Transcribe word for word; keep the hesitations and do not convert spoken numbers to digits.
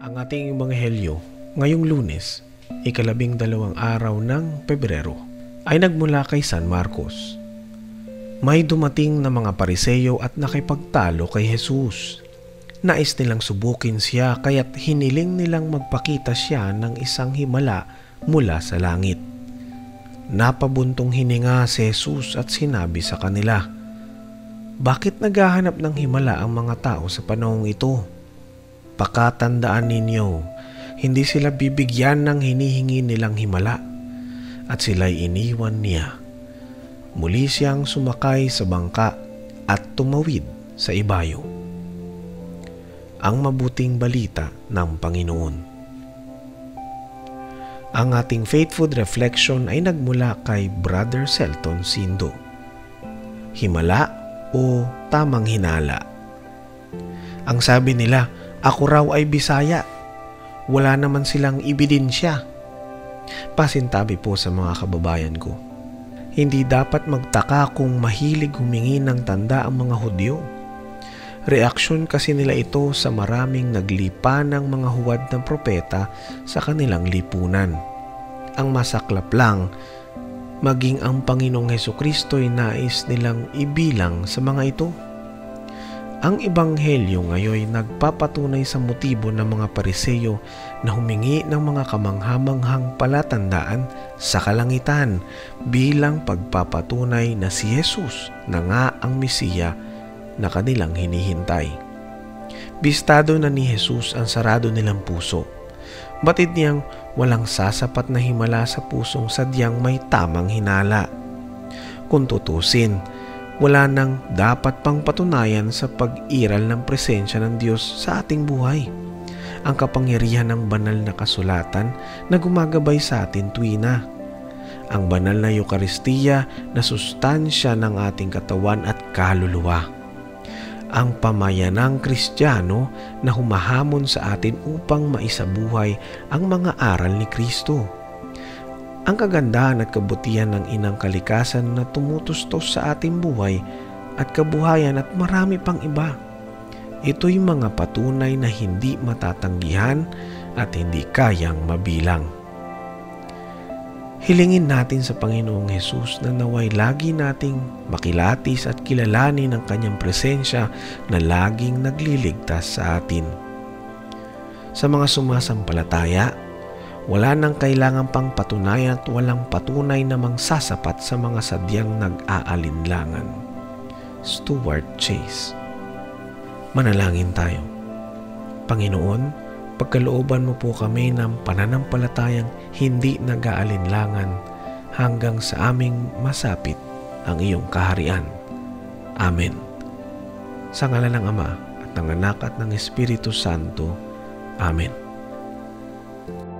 Ang ating ebanghelyo ngayong Lunes, ikalabing dalawang araw ng Pebrero, ay nagmula kay San Marcos. May dumating na mga Pariseyo at nakipagtalo kay Jesus. Nais nilang subukin siya kaya't hiniling nilang magpakita siya ng isang himala mula sa langit. Napabuntong hininga si Jesus at sinabi sa kanila, "Bakit naghahanap ng himala ang mga tao sa panahong ito? Pakatandaan ninyo, hindi sila bibigyan ng hinihingi nilang himala." At sila'y iniwan niya. Muli siyang sumakay sa bangka at tumawid sa ibayo. Ang mabuting balita ng Panginoon. Ang ating faith food reflection ay nagmula kay Brother Selton Sindo. Himala o tamang hinala? Ang sabi nila, ako raw ay Bisaya. Wala naman silang ebidensya. Pasintabi po sa mga kababayan ko. Hindi dapat magtaka kung mahilig humingi ng tanda ang mga Hudyo. Reaksyon kasi nila ito sa maraming naglipa ng mga huwad ng propeta sa kanilang lipunan. Ang masaklap lang, maging ang Panginoong Hesukristo'y nais nilang ibilang sa mga ito. Ang ebanghelyo ngayon nagpapatunay sa motibo ng mga Pariseyo na humingi ng mga kamanghamanghang palatandaan sa kalangitan bilang pagpapatunay na si Jesus na nga ang Mesiya na kanilang hinihintay. Bistado na ni Jesus ang sarado nilang puso. Batid niyang walang sasapat na himala sa pusong sadyang may tamang hinala. Kung tutusin, wala nang dapat pang patunayan sa pag-iral ng presensya ng Diyos sa ating buhay. Ang kapangyarihan ng banal na kasulatan na gumagabay sa atin tuwina. Ang banal na Eukaristiya na sustansya ng ating katawan at kaluluwa. Ang pamayanang Kristiyano na humahamon sa atin upang maisabuhay ang mga aral ni Kristo. Ang kagandahan at kabutihan ng inang kalikasan na tumutustos sa ating buhay at kabuhayan at marami pang iba. Ito'y mga patunay na hindi matatanggihan at hindi kayang mabilang. Hilingin natin sa Panginoong Hesus na naway lagi nating makilatis at kilalanin ang Kanyang presensya na laging nagliligtas sa atin. Sa mga sumasampalataya, wala nang kailangan pang patunayan at walang patunay namang sasapat sa mga sadyang nag-aalinlangan. Stuart Chase. Manalangin tayo. Panginoon, pagkalooban mo po kami ng pananampalatayang hindi nag-aalinlangan hanggang sa aming masapit ang iyong kaharian. Amen. Sa ngalan ng Ama at ng Anak at ng Espiritu Santo. Amen.